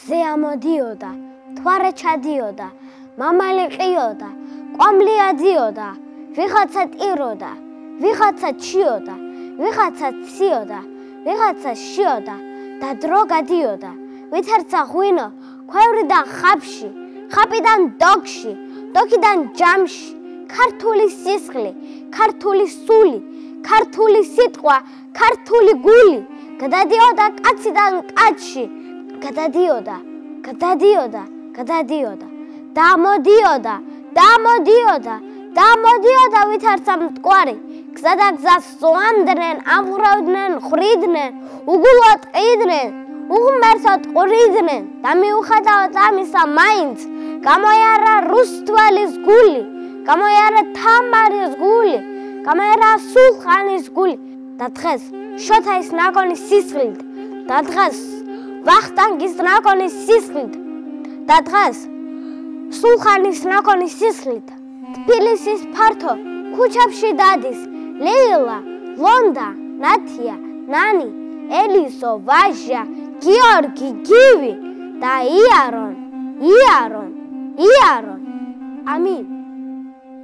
ზე ამოდიოდა, მთვარე ჩადიოდა, მამალი ყიოდა, კვამლი ადიოდა, ვიღაცა ტიროდა, ვიღაცა ჩიოდა, ვიღაცა ციოდა, ვიღაცა შიოდა და დრო გადიოდა. ვითარცა ღვინო, ქვევრიდან ხაფში, ხაპიდან დოგში, დოგიდან ჯამში, ქართული სისხლი, ქართული სული, ქართული სიტყვა, ქართული გული, გადადიოდა კაციდან კაცში, გადადიოდა, გადადიოდა, გადადიოდა, დამოდიოდა, დამოდიოდა, დამოდიოდა ვითარცა მტკვარი, გზა და გზას ზოამდნენ, ამღვრევდნენ, ხვრიდნენ, უგულოდ ყიდნენ, უღმერთოდ ყვრიდნენ და მიუხედავად ამისა მაინც გამოიარა რუსთვალის გული, გამოიარა თამარის გული, გამოიარა სულხანის გული და დღეს შოთაის ნაკონის სისხლით და დღეს ვახტანგის ნაკონის სისხლით და დღეს სულხანის ნაკონის სისხლით თბილისის ფართო ქუჩებში დადის ლეილა, ლონდა, ნათია, ნანი, ელისო, ვაჟა, გიორგი, გივი და იარონ, იარონ, იარონ. ამინ.